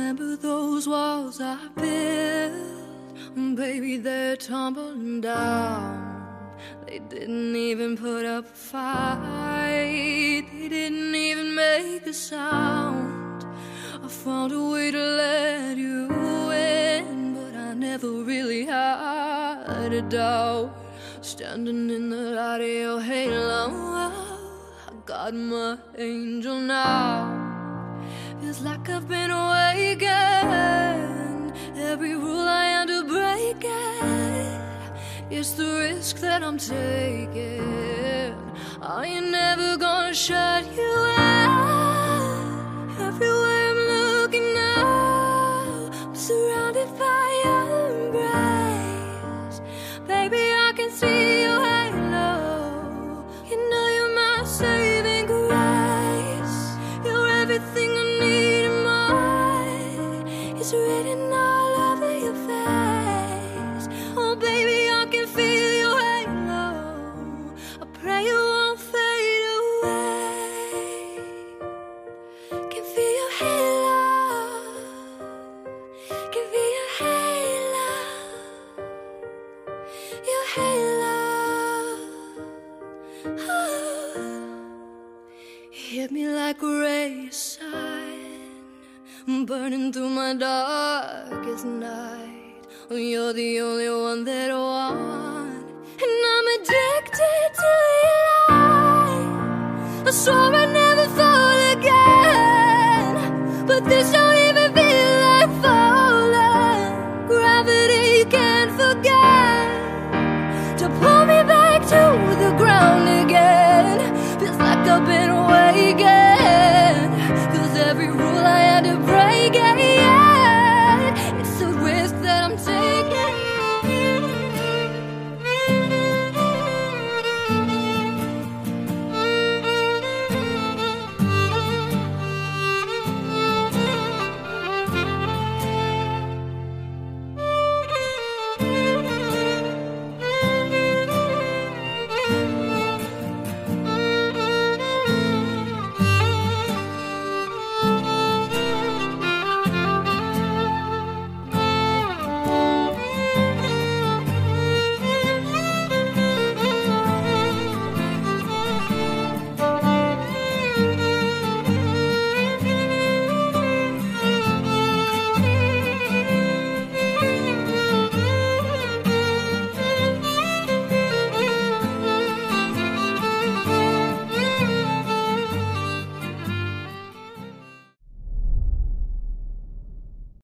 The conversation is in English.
remember those walls I built? Baby, they're tumbling down. They didn't even put up a fight. They didn't even make a sound. I found a way to let you in, but I never really had a doubt. Standing in the light of your halo, I got my angel now. Feels like I've been awakened. Every rule I had to break it. It's the risk that I'm taking. I ain't never gonna shut you out. Everywhere I'm looking now, I'm surrounded by your embrace. Baby, I can see your halo. You know you're my saving grace. You're everything I need and more. It's written all over your face. Oh baby, I can feel your halo. I pray you won't fade away. Can feel your halo. Can feel your halo. Your halo. Oh. Hit me like a ray of sun, burning through my darkest night. You're the only one that I want, and I'm addicted to your light. I swore I'd never fall again, but this don't even feel like falling. Gravity can't forget to pull me back to the ground.